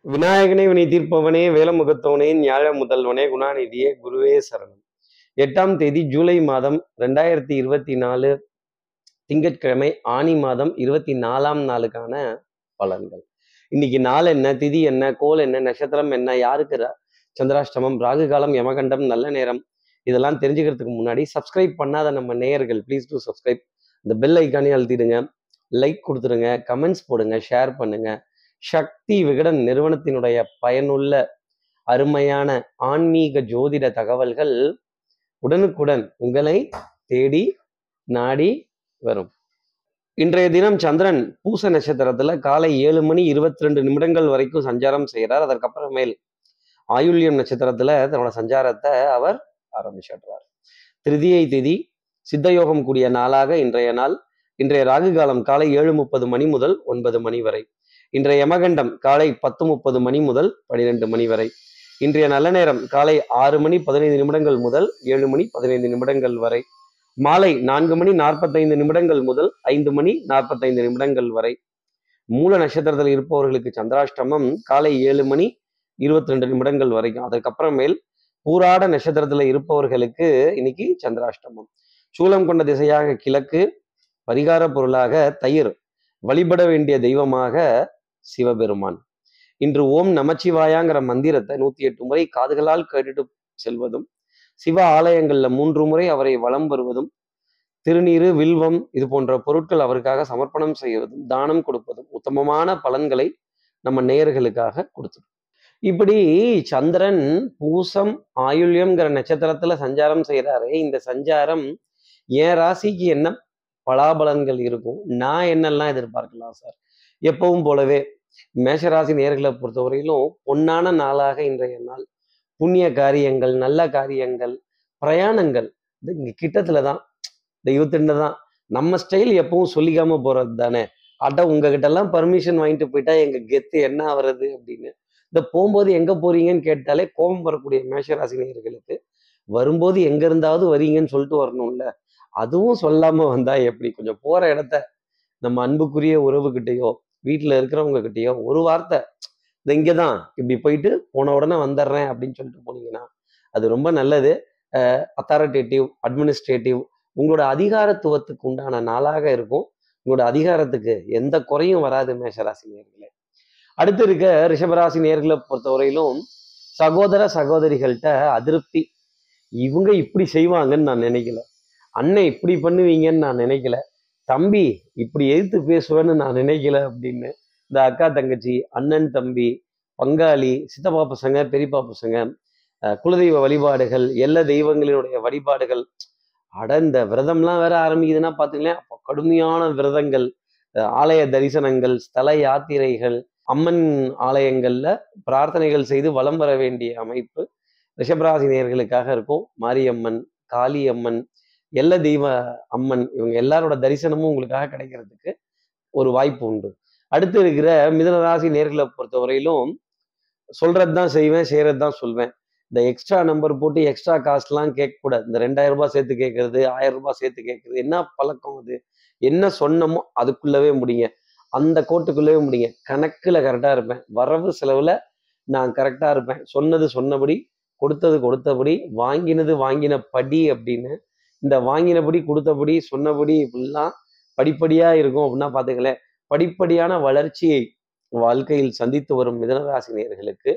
விநாயகனே வினை தீர்ப்பவனே வேலமுகத்தவனே ஞாழ முதல்வனே குணாநிதியே குருவே சரணம். 8ஆம் தேதி ஜூலை மாதம் 2024 திங்கட்கிழமை ஆனி மாதம் 24ஆம் நாளுக்கான பலன்கள். இன்னைக்கு நாள் என்ன, திதி என்ன, கோல் என்ன, நட்சத்திரம் என்ன, யாருக்கு சந்திராஷ்டமம், ராகு காலம், யமகண்டம், நல்ல நேரம், இதெல்லாம் தெரிஞ்சுக்கிறதுக்கு முன்னாடி சப்ஸ்கிரைப் பண்ணாத நம்ம நேயர்கள் ப்ளீஸ் டூ சப்ஸ்கிரைப். இந்த பெல் ஐக்கானே அழுத்திடுங்க, லைக் கொடுத்துருங்க, கமெண்ட்ஸ் போடுங்க, ஷேர் பண்ணுங்க. சக்தி விகடன் நிறுவனத்தினுடைய பயனுள்ள அருமையான ஆன்மீக ஜோதிட தகவல்கள் உடனுக்குடன் உங்களை தேடி நாடி வரும். இன்றைய தினம் சந்திரன் பூச நட்சத்திரத்துல காலை 7:22 வரைக்கும் சஞ்சாரம் செய்கிறார். அதற்கப்புறமேல் ஆயுள்யம் நட்சத்திரத்துல தன்னோட சஞ்சாரத்தை அவர் ஆரம்பிச்சிடுறார். திருதியை திதி சித்தயோகம் கூடிய நாளாக இன்றைய நாள். இன்றைய ராகு காலம் காலை 7:30 முதல் 9 மணி வரை. இன்றைய யமகண்டம் காலை 10:30 முதல் 12 வரை. இன்றைய நல்ல நேரம் காலை 6:15 முதல் 7:15 வரை. மாலை 4:45 முதல் 5:45 வரை. மூல நட்சத்திரத்தில் இருப்பவர்களுக்கு சந்திராஷ்டமம் காலை 7:22 வரைக்கும். அதுக்கப்புறமேல் பூராட நட்சத்திரத்துல இருப்பவர்களுக்கு இன்னைக்கு சந்திராஷ்டமம். சூலம் கொண்ட திசையாக கிழக்கு, பரிகார பொருளாக தயிர், வழிபட வேண்டிய தெய்வமாக சிவபெருமான். இன்று ஓம் நமச்சிவாயாங்கிற மந்திரத்தை 108 முறை காதுகளால் கேட்டுட்டு செல்வதும், சிவ ஆலயங்கள்ல 3 முறை அவரை வலம் வருவதும், திருநீரு, வில்வம் இது போன்ற பொருட்கள் அவருக்காக சமர்ப்பணம் செய்வதும், தானம் கொடுப்பதும் உத்தமமான பலன்களை நம்ம நேயர்களுக்காக கொடுத்துடும். இப்படி சந்திரன் பூசம் ஆயுள்யம்ங்கிற நட்சத்திரத்துல சஞ்சாரம் செய்யறாரு. இந்த சஞ்சாரம் என் ராசிக்கு என்ன பலாபலன்கள் இருக்கும், நான் என்னெல்லாம் எதிர்பார்க்கலாம் சார்? எப்பவும் போலவே மேஷராசி நேர்களை பொறுத்தவரையிலும் பொன்னான நாளாக இன்றைய நாள். புண்ணிய காரியங்கள், நல்ல காரியங்கள், பிரயாணங்கள் இங்க கிட்டத்துலதான், தெய்வத்தின்தான். நம்ம ஸ்டைல் எப்பவும் சொல்லிக்காம போறது தானே. உங்ககிட்ட எல்லாம் பர்மிஷன் வாங்கிட்டு போயிட்டா எங்க கெத்து என்ன ஆகுறது அப்படின்னு. இந்த போகும்போது எங்க போறீங்கன்னு கேட்டாலே கோபம் வரக்கூடிய மேஷராசி நேயர்களுக்கு வரும்போது எங்க இருந்தாவது வரீங்கன்னு சொல்லிட்டு வரணும்ல. அதுவும் சொல்லாம வந்தா எப்படி? கொஞ்சம் போற இடத்த நம்ம அன்புக்குரிய உறவுகிட்டயோ வீட்டுல இருக்கிறவங்க கிட்டயோ ஒரு வார்த்தை, இந்த இங்கதான் இப்படி போயிட்டு போன உடனே வந்துடுறேன் அப்படின்னு சொல்லிட்டு போனீங்கன்னா அது ரொம்ப நல்லது. அத்தாரிட்டேட்டிவ், அட்மினிஸ்ட்ரேட்டிவ், உங்களோட அதிகாரத்துவத்துக்கு உண்டான நாளாக இருக்கும். உங்களோட அதிகாரத்துக்கு எந்த குறையும் வராது மேஷராசி நேயர்களே. அடுத்து இருக்க ரிஷபராசி நேயர்களை பொறுத்தவரையிலும் சகோதர சகோதரிகள்கிட்ட அதிருப்தி. இவங்க இப்படி செய்வாங்கன்னு நான் நினைக்கல, அண்ணன் இப்படி பண்ணுவீங்கன்னு நான் நினைக்கல, தம்பி இப்படி எதிர்த்து பேசுவேன்னு நான் நினைக்கல அப்படின்னு இந்த அக்கா தங்கச்சி, அண்ணன் தம்பி, பங்காளி, சித்தப்பா பசங்க, பெரியப்பா பசங்க, குலதெய்வ வழிபாடுகள், எல்லா தெய்வங்களினுடைய வழிபாடுகள், இந்த விரதம்லாம் வேற ஆரம்பிக்குதுன்னா பாத்துங்களேன். அப்போ கடுமையான விரதங்கள், ஆலய தரிசனங்கள், ஸ்தல யாத்திரைகள், அம்மன் ஆலயங்கள்ல பிரார்த்தனைகள் செய்து வலம் வர வேண்டிய அமைப்பு ரிஷபராசி நேயர்களுக்காக இருக்கும். மாரியம்மன், காளியம்மன், எல்லா தெய்வ அம்மன், இவங்க எல்லாரோட தரிசனமும் உங்களுக்காக கிடைக்கிறதுக்கு ஒரு வாய்ப்பு உண்டு. அடுத்து இருக்கிற மிதுனராசி நேர்களை பொறுத்தவரையிலும் சொல்றதுதான் செய்வேன், செய்யறதுதான் சொல்வேன். இந்த எக்ஸ்ட்ரா நம்பர் போட்டு எக்ஸ்ட்ரா காஸ்ட்லாம் கேட்கக்கூடாது. இந்த 2000 ரூபாய் சேர்த்து கேட்கறது, 1000 ரூபாய் சேர்த்து கேட்கறது என்ன பழக்கம் அது? என்ன சொன்னமோ அதுக்குள்ளவே முடிங்க, அந்த கோட்டுக்குள்ளவே முடிங்க. கணக்குல கரெக்டா இருப்பேன், வரவு செலவுல நான் கரெக்டா இருப்பேன், சொன்னது சொன்னபடி, கொடுத்தது கொடுத்தபடி, வாங்கினது வாங்கின படி அப்படின்னு. இந்த வாங்கினபடி, கொடுத்தபடி, சொன்னபடி இப்படிலாம் படிப்படியா இருக்கும் அப்படின்னா பாத்துங்களேன். படிப்படியான வளர்ச்சியை வாழ்க்கையில் சந்தித்து வரும் மிதுனராசி நேயர்களுக்கு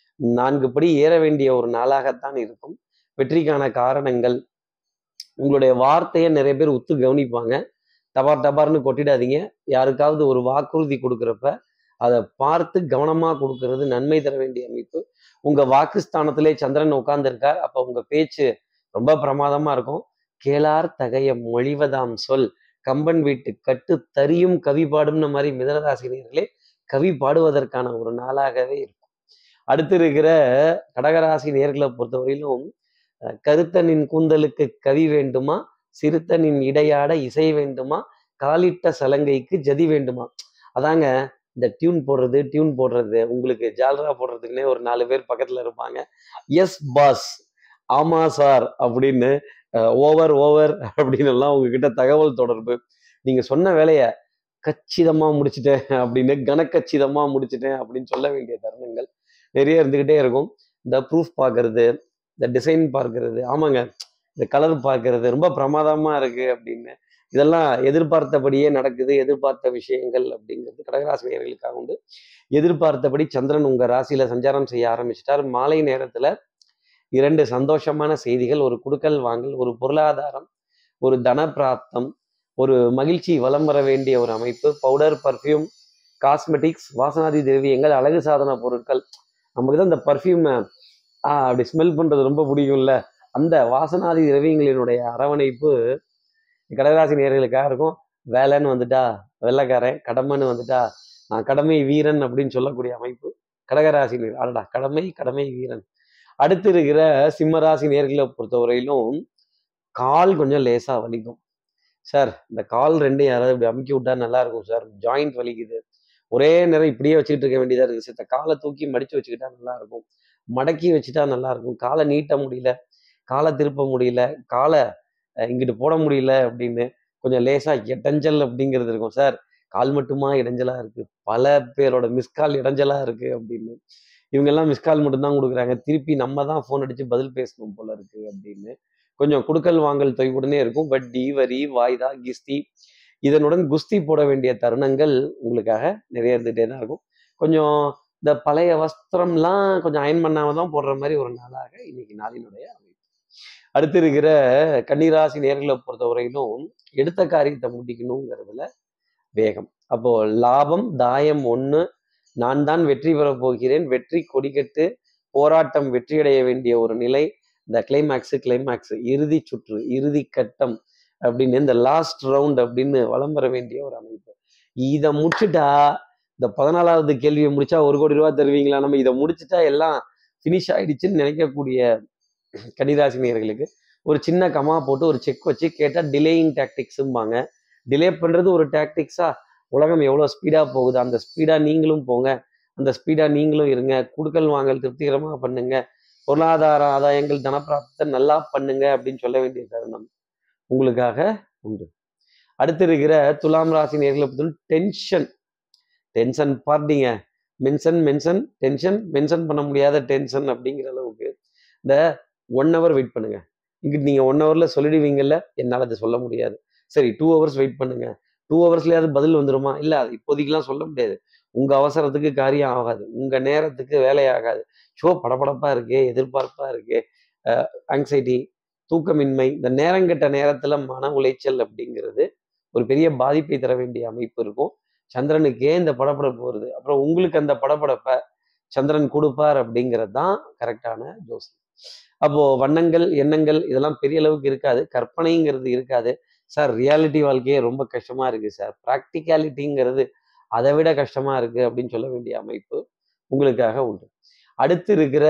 4 படி ஏற வேண்டிய ஒரு நாளாகத்தான் இருக்கும். வெற்றிக்கான காரணங்கள், உங்களுடைய வார்த்தையை நிறைய பேர் உத்து கவனிப்பாங்க. டபார் டபார்னு கொட்டிடாதீங்க. யாருக்காவது ஒரு வாக்குறுதி கொடுக்குறப்ப அதை பார்த்து கவனமா கொடுக்கறது நன்மை தர வேண்டிய அமைப்பு. உங்க வாக்குஸ்தானத்திலே சந்திரன் உட்கார்ந்து இருக்கார். அப்ப உங்க பேச்சு ரொம்ப பிரமாதமா இருக்கும். கேளார் தகைய மொழிவதாம் சொல், கம்பன் வீட்டு கட்டு தரியும் கவி பாடும்னு மாதிரி மிதனராசினியர்களே கவி பாடுவதற்கான ஒரு நாளாகவே இருக்கும். அடுத்து இருக்கிற கடகராசி நேர்களை பொறுத்தவரையிலும் கருத்தனின் கூந்தலுக்கு கவி வேண்டுமா, சிறுத்தனின் இடையாட இசை வேண்டுமா, காலிட்ட சலங்கைக்கு ஜதி வேண்டுமா. அதாங்க இந்த டியூன் போடுறது உங்களுக்கு ஜால்ரா போடுறதுக்குன்னே ஒரு 4 பேர் பக்கத்துல இருப்பாங்க. எஸ் பாஸ், ஆமா சார் அப்படின்னு ஓவர் அப்படின்னு எல்லாம் உங்ககிட்ட தகவல் தொடர்பு. நீங்க சொன்ன வேலைய கச்சிதமா முடிச்சிட்டேன் அப்படின்னு, கனக்கச்சிதமா முடிச்சிட்டேன் அப்படின்னு சொல்ல வேண்டிய தருணங்கள் நிறைய இருந்துகிட்டே இருக்கும். இந்த ப்ரூஃப் பார்க்கறது, இந்த டிசைன் பார்க்கறது, ஆமாங்க, இந்த கலர் பார்க்கறது ரொம்ப பிரமாதமா இருக்கு அப்படின்னு, இதெல்லாம் எதிர்பார்த்தபடியே நடக்குது. எதிர்பார்த்த விஷயங்கள் அப்படிங்கிறது கடகராசி நேயர்களுக்காக உண்டு. எதிர்பார்த்தபடி சந்திரன் உங்க ராசியில சஞ்சாரம் செய்ய ஆரம்பிச்சிட்டார். மாலை நேரத்துல 2 சந்தோஷமான செய்திகள், ஒரு குடுக்கல் வாங்கல், ஒரு பொருளாதாரம், ஒரு தன பிராப்தம், ஒரு மகிழ்ச்சி வலம் வர வேண்டிய ஒரு அமைப்பு. பவுடர், பர்ஃப்யூம், காஸ்மெட்டிக்ஸ், வாசனாதி திரவியங்கள், அழகு சாதன பொருட்கள். நமக்கு தான் இந்த பர்ஃப்யூம் அப்படி ஸ்மெல் பண்றது ரொம்ப பிடிக்கும்ல, அந்த வாசனாதி திரவியங்களினுடைய அரவணைப்பு கடகராசி நேயர்களுக்காக இருக்கும். வேலைன்னு வந்துட்டா வெள்ளைக்காரன், கடமைன்னு வந்துட்டா நான் கடமை வீரன் அப்படின்னு சொல்லக்கூடிய அமைப்பு கடகராசி நேயர்கள். அடடா, கடமை கடமை வீரன். அடுத்து இருக்கிற சிம்மராசி நேர்களை பொறுத்தவரையிலும் கால் கொஞ்சம் லேசா வலிக்கும் சார். இந்த கால் ரெண்டையும் யாராவது இப்படி அமுக்கி விட்டா நல்லா இருக்கும் சார். ஜாயிண்ட் வலிக்குது, ஒரே நேரம் இப்படியே வச்சுக்கிட்டு இருக்க வேண்டியதா இருக்கு சார். காலை தூக்கி மடிச்சு வச்சுக்கிட்டா நல்லா இருக்கும், மடக்கி வச்சுட்டா நல்லா இருக்கும். காலை நீட்ட முடியல, காலை திருப்ப முடியல, காலை இங்கிட்டு போட முடியல அப்படின்னு கொஞ்சம் லேசா இடைஞ்சல் அப்படிங்கிறது இருக்கும் சார். கால் மட்டுமா இடைஞ்சலா இருக்கு, பல பேரோட மிஸ்கால் இடைஞ்சலா இருக்கு அப்படின்னு. இவங்க எல்லாம் மிஸ்கால் மட்டும்தான் கொடுக்குறாங்க, திருப்பி நம்ம தான் ஃபோன் அடிச்சு பதில் பேசணும் போல இருக்கு அப்படின்னு கொஞ்சம் குடுக்கல் வாங்கல் தொய்வுடனே இருக்கும். வட்டி, வரி, வாய்தா, கிஸ்தி, இதனுடன் குஸ்தி போட வேண்டிய தருணங்கள் உங்களுக்காக நிறைய இருந்துகிட்டே தான் இருக்கும். கொஞ்சம் இந்த பழைய வஸ்திரம்லாம் கொஞ்சம் அயன் பண்ணாம தான் போடுற மாதிரி ஒரு நாளாக இன்னைக்கு நாளினுடைய அமைப்பு. அடுத்து இருக்கிற கன்னிராசி நேர்களை பொறுத்தவரையிலும் எடுத்த காரியத்தை முடிக்கணுங்கிறதுல வேகம். அப்போ லாபம் தாயம் ஒண்ணு, நான் தான் வெற்றி பெறப் போகிறேன், வெற்றி கொடிக்கட்டு, போராட்டம் வெற்றியடைய வேண்டிய ஒரு நிலை, இந்த கிளைமேக்ஸ் இறுதி சுற்று, இறுதி கட்டம் அப்படின்னு, இந்த லாஸ்ட் ரவுண்ட் அப்படின்னு வலம் வர வேண்டிய ஒரு அமைப்பு. இதை முடிச்சுட்டா, இந்த 14வது கேள்வியை முடிச்சா 1 கோடி ரூபாய் தருவீங்களா, நம்ம இதை முடிச்சுட்டா எல்லாம் ஃபினிஷ் ஆயிடுச்சுன்னு நினைக்கக்கூடிய கன்னிராசி நேயர்களுக்கு ஒரு சின்ன கமா போட்டு ஒரு செக் வச்சு கேட்டா டிலேயிங் டாக்டிக்ஸும்பாங்க. டிலே பண்றது ஒரு டாக்டிக்ஸா? உலகம் எவ்வளவு ஸ்பீடா போகுது, அந்த ஸ்பீடா நீங்களும் போங்க, அந்த ஸ்பீடா நீங்களும் இருங்க. குடுக்கல் வாங்கல் திருப்திகரமா பண்ணுங்க, பொருளாதார ஆதாயங்கள் தனப்பிராப்தத்தை நல்லா பண்ணுங்க அப்படின்னு சொல்ல வேண்டிய தருணம் உங்களுக்காக உண்டு. அடுத்து இருக்கிற துலாம் ராசி நேர்களை பத்தி டென்ஷன், டென்ஷன் பார்ட்டிங்க, மென்ஷன் டென்ஷன், மென்ஷன் பண்ண முடியாத டென்ஷன் அப்படிங்கிற அளவுக்கு. இந்த 1 hour வெயிட் பண்ணுங்க, இங்கிட்டு நீங்க 1 hourல சொல்லிடுவீங்கல்ல, என்னால அதை சொல்ல முடியாது. சரி 2 hours வெயிட் பண்ணுங்க, 2 hours பதில் வந்துருமா? இல்ல, அது இப்போதைக்கெல்லாம் சொல்ல முடியாது. உங்க அவசரத்துக்கு காரியம் ஆகாது, உங்க நேரத்துக்கு வேலையாகாது. ஷோ படபடப்பா இருக்கே, எதிர்பார்ப்பா இருக்கே, ஆங்ஸைட்டி, தூக்கமின்மை, இந்த நேரங்கெட்ட நேரத்துல மன உளைச்சல் அப்படிங்கிறது ஒரு பெரிய பாதிப்பை தர வேண்டிய அமைப்பு இருக்கும். சந்திரனுக்கே இந்த படபடப்பு வருது, அப்புறம் உங்களுக்கு அந்த படபடப்பை சந்திரன் கொடுப்பார் அப்படிங்கிறது தான் கரெக்டான ஜோசியம். அப்போ வண்ணங்கள், எண்ணங்கள் இதெல்லாம் பெரிய அளவுக்கு இருக்காது, கற்பனைங்கிறது இருக்காது சார். ரியாலிட்டி வாழ்க்கையே ரொம்ப கஷ்டமா இருக்கு சார், ப்ராக்டிகாலிட்டிங்கிறது அதை விட கஷ்டமா இருக்கு அப்படின்னு சொல்ல வேண்டிய அமைப்பு உங்களுக்காக உண்டு. அடுத்து இருக்கிற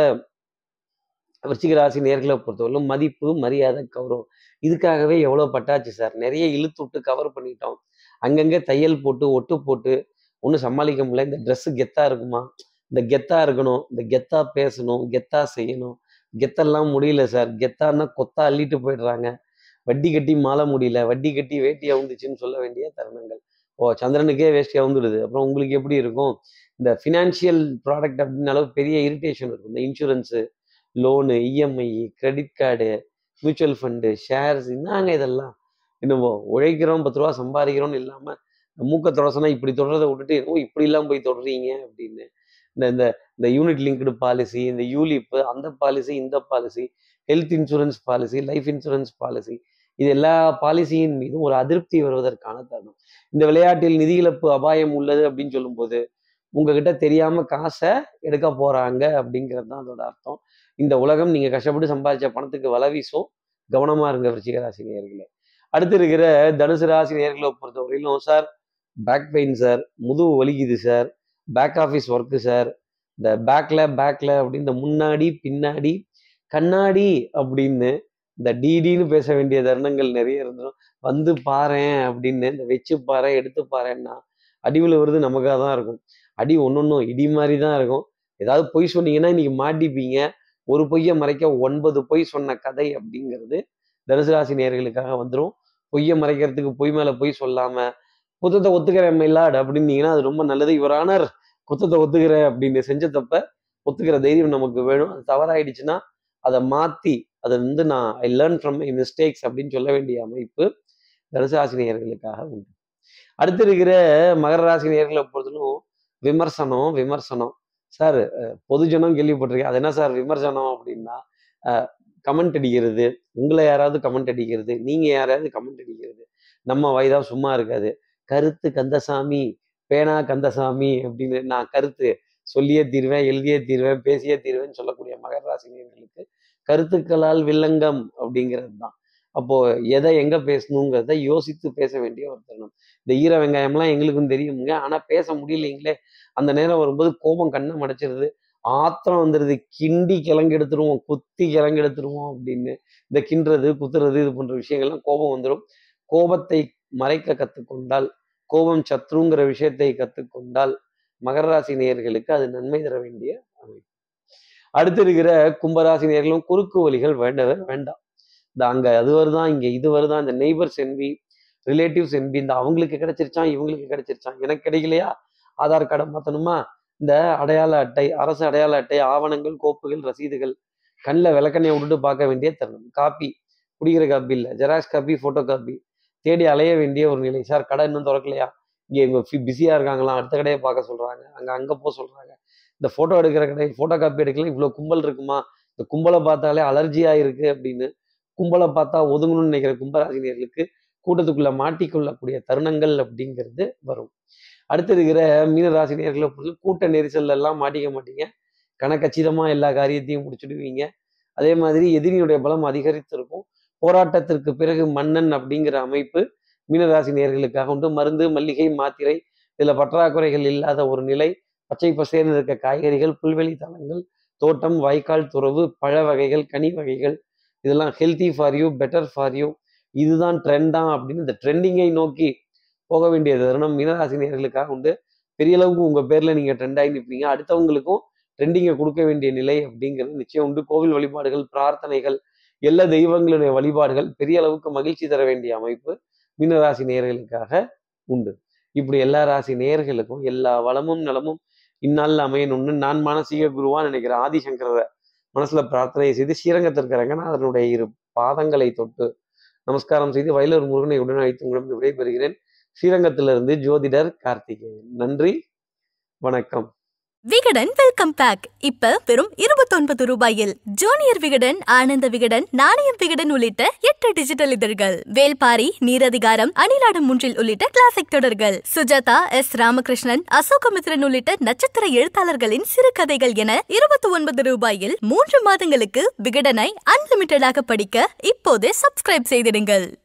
விருச்சிக ராசி நேர்களை பொறுத்தவரையிலும் மதிப்பு, மரியாதை, கௌரவம், இதுக்காகவே எவ்வளவு பட்டாச்சு சார். நிறைய இழுத்து விட்டு கவர் பண்ணிட்டோம், அங்கங்க தையல் போட்டு ஒட்டு போட்டு ஒன்றும் சமாளிக்க முடியல. இந்த ட்ரெஸ் கெத்தா இருக்குமா, இந்த கெத்தா இருக்கணும், இந்த கெத்தா பேசணும், கெத்தா செய்யணும், கெத்தெல்லாம் முடியல சார். கெத்தான்னா கொத்தா அள்ளிட்டு போயிடுறாங்க, வட்டி கட்டி மாள முடியல, வட்டி கட்டி வேட்டி அவுந்துச்சுன்னு சொல்ல வேண்டிய தருணங்கள். ஓ, சந்திரனுக்கே வேஷ்டி அவுந்துடுது, அப்புறம் உங்களுக்கு எப்படி இருக்கும்? இந்த ஃபினான்ஷியல் ப்ராடக்ட் அப்படின்னாலும் பெரிய இரிட்டேஷன் இருக்கும். இந்த insurance, loan, EMI, credit card, mutual fund, shares, என்னங்க இதெல்லாம்? என்னவோ உழைக்கிறோம் 10 ரூபா சம்பாதிக்கிறோம்னு இல்லாம மூக்க தொடசனா இப்படி தொடரதை விட்டுட்டு ஓ இப்படிலாம் போய் தொடறீங்க அப்படின்னு. இந்த இந்த இந்த யூனிட் லிங்க்டு பாலிசி, இந்த யூலிப்பு, அந்த பாலிசி, இந்த policy, health insurance policy, life insurance policy, இது எல்லா பாலிசியின் மீதும் ஒரு அதிருப்தி வருவதற்கான தருணம். இந்த விளையாட்டில் நிதி இழப்பு அபாயம் உள்ளது அப்படின்னு சொல்லும்போது உங்ககிட்ட தெரியாம காசை எடுக்க போறாங்க அப்படிங்கிறது தான் அதோட அர்த்தம். இந்த உலகம் நீங்க கஷ்டப்பட்டு சம்பாதிச்ச பணத்துக்கு வலை வீசும், கவனமா இருங்க விருச்சிக ராசி நேயர்களே. அடுத்து இருக்கிற தனுசு ராசி நேயர்களை பொறுத்தவரையிலும் சார் பேக் பெயின் சார், முதுகு வலிக்குது sir, back office work sir, இந்த பேக்ல அப்படின்னு இந்த முன்னாடி பின்னாடி கண்ணாடி அப்படின்னு இந்த டிடின்னு பேச வேண்டிய தருணங்கள் நிறைய இருந்துடும். வந்து பாறேன் அப்படின்னு இந்த வச்சு பாரு எடுத்து பாருன்னா அடிவில் வருது நமக்காக தான் இருக்கும். அடி ஒன்னொன்னும் இடி மாதிரி தான் இருக்கும். ஏதாவது பொய் சொன்னீங்கன்னா இன்னைக்கு மாட்டிப்பீங்க. ஒரு பொய்யை மறைக்க 9 பொய் சொன்ன கதை அப்படிங்கிறது தனுசு ராசி நேயர்களுக்காக வந்துடும். பொய்யை மறைக்கிறதுக்கு பொய் மேல பொய் சொல்லாம குத்தத்தை ஒத்துக்கிறேன் மைலாட் அப்படின்னீங்கன்னா அது ரொம்ப நல்லது. யுவர் ஆனர் குத்தத்தை ஒத்துக்கிறேன் அப்படின்னு செஞ்ச தப்ப ஒத்துக்கிற தைரியம் நமக்கு வேணும். அது தவறாயிடுச்சுன்னா அதை மாத்தி அதை நான் I learn from my mistakes அப்படின்னு சொல்ல வேண்டிய அமைப்பு தனுசு ராசி நேயர்களுக்காக உண்டு. அடுத்து இருக்கிற மகர ராசி நேயர்களை பொறுத்தலும் விமர்சனம் சார். பொதுஜனம் கேள்விப்பட்டிருக்கேன். அது என்ன சார் விமர்சனம் அப்படின்னா, கமெண்ட் அடிக்கிறது, உங்களை யாராவது கமெண்ட் அடிக்கிறது, நீங்க யாராவது கமெண்ட் அடிக்கிறது, நம்ம வயதா சும்மா இருக்காது. கருத்து கந்தசாமி, பேனா கந்தசாமி அப்படின்னு நான் கருத்து சொல்லியே தீர்வேன், எழுதியே தீர்வேன், பேசியே தீர்வேன்னு சொல்லக்கூடிய மகர ராசி நேயர்களுக்கு கருத்துக்களால் வில்லங்கம் அப்படிங்கிறது தான். அப்போ எதை எங்க பேசணுங்கிறத யோசித்து பேச வேண்டிய ஒரு தருணம். இந்த ஈர வெங்காயம்லாம் எங்களுக்கும் தெரியுங்க, ஆனா பேச முடியலைங்களே. அந்த நேரம் வரும்போது கோபம் கண்ணை மடைச்சிருது, ஆத்திரம் வந்துடுது, கிண்டி கிழங்கு எடுத்துருவோம், குத்தி கிழங்கு எடுத்துருவோம் அப்படின்னு. இந்த கிண்டுறது குத்துறது இது போன்ற விஷயங்கள்லாம் கோபம் வந்துடும். கோபத்தை மறைக்க கற்றுக்கொண்டால், கோபம் சத்ருங்கிற விஷயத்தை கற்றுக்கொண்டால் மகர ராசி நேயர்களுக்கு அது நன்மை தர வேண்டிய அமைப்பு. அடுத்து இருக்கிற கும்பராசி நேயர்களும் குறுக்கு வழிகள் வேண்டவே வேண்டாம். இந்த அங்க அது வருதான், இங்க இது வருதான், இந்த நெய்பர்ஸ் என்பி, ரிலேட்டிவ்ஸ் என்பி, இந்த அவங்களுக்கு கிடைச்சிருச்சான் இவங்களுக்கு கிடைச்சிருச்சான், எனக்கு கிடைக்கலையா, ஆதார் கார்டை மாத்தணுமா, இந்த அடையாள அட்டை, அரசு அடையாள அட்டை, ஆவணங்கள், கோப்புகள், ரசீதுகள், கண்ணில் விளக்கண்ணையை விட்டுட்டு பார்க்க வேண்டிய தருணம். காப்பி, குடிக்கிற காப்பி இல்லை, ஜெராக்ஸ் காப்பி, போட்டோ காப்பி தேடி அலைய வேண்டிய ஒரு நிலை. சார் கடை இன்னும் திறக்கலையா, இங்கே இவங்க பிஸியா இருக்காங்களாம், அடுத்த கடையை பார்க்க சொல்றாங்க, அங்க போக சொல்றாங்க. இந்த போட்டோ எடுக்கிற கடை போட்டோ காப்பி எடுக்கலாம், இவ்வளவு கும்பல் இருக்குமா, இந்த கும்பலை பார்த்தாலே அலர்ஜியா இருக்கு அப்படின்னு கும்பலை பார்த்தா ஒதுங்கணும்னு நினைக்கிற கும்பராசினியர்களுக்கு கூட்டத்துக்குள்ள மாட்டிக்கொள்ளக்கூடிய தருணங்கள் அப்படிங்கிறது வரும். அடுத்து இருக்கிற மீனராசினியர்களை பொறுத்து கூட்ட நெரிசல்ல எல்லாம் மாட்டிக்க மாட்டீங்க, கணக்கச்சிதமா எல்லா காரியத்தையும் முடிச்சுடுவீங்க. அதே மாதிரி எதிரியுடைய பலம் அதிகரித்திருக்கும். போராட்டத்திற்கு பிறகு மன்னன் அப்படிங்கிற அமைப்பு மீனராசி நேயர்களுக்காக உண்டு. மருந்து, மல்லிகை, மாத்திரை இதுல பற்றாக்குறைகள் இல்லாத ஒரு நிலை. பச்சை பசேர்ந்து இருக்க காய்கறிகள், புல்வெளி தளங்கள், தோட்டம், வாய்க்கால், துறவு, பழ வகைகள், கனி வகைகள் இதெல்லாம் healthy for you, better for you, இதுதான் ட்ரெண்டா அப்படின்னு இந்த ட்ரெண்டிங்கை நோக்கி போக வேண்டிய தருணம் மீனராசி நேயர்களுக்காக உண்டு. பெரிய அளவுக்கு உங்க பேர்ல நீங்க ட்ரெண்டாகி நிற்பீங்க, அடுத்தவங்களுக்கும் ட்ரெண்டிங்கை கொடுக்க வேண்டிய நிலை அப்படிங்கிறது நிச்சயம் உண்டு. கோவில் வழிபாடுகள், பிரார்த்தனைகள், எல்லா தெய்வங்களுடைய வழிபாடுகள் பெரிய அளவுக்கு மகிழ்ச்சி தர வேண்டிய அமைப்பு மீனராசி நேயர்களுக்காக உண்டு. இப்படி எல்லா ராசி நேயர்களுக்கும் எல்லா வளமும் நலமும் இந்நாளில் அமையணும்னு நான் மானசீக குருவா நினைக்கிற ஆதிசங்கர மனசுல பிரார்த்தனை செய்து ஸ்ரீரங்கத்திற்கு ரங்கநாதனுடைய இரு பாதங்களை தொட்டு நமஸ்காரம் செய்து வயலூர் முருகனை உடன் அழைத்து உங்களிடம் விடைபெறுகிறேன். ஸ்ரீரங்கத்திலிருந்து ஜோதிடர் கார்த்திகேயன். நன்றி, வணக்கம். விகடன் வெல்கம் பேக் இப்ப வெறும் 29 ரூபாயில் ஜூனியர் விகடன், ஆனந்த விகடன், நாணயம் விகடன் உள்ளிட்ட 8 டிஜிட்டல் இதழ்கள், வேல்பாரி, நீரதிகாரம், அணிலாடும் முன்றில் உள்ளிட்ட கிளாசிக் தொடர்கள், சுஜாதா, எஸ் ராமகிருஷ்ணன், அசோகமித்ரன் உள்ளிட்ட நட்சத்திர எழுத்தாளர்களின் சிறுகதைகள் என 29 ரூபாயில் 3 மாதங்களுக்கு விகடனை அன்லிமிட்டடாக படிக்க இப்போதே சப்ஸ்கிரைப் செய்திடுங்கள்.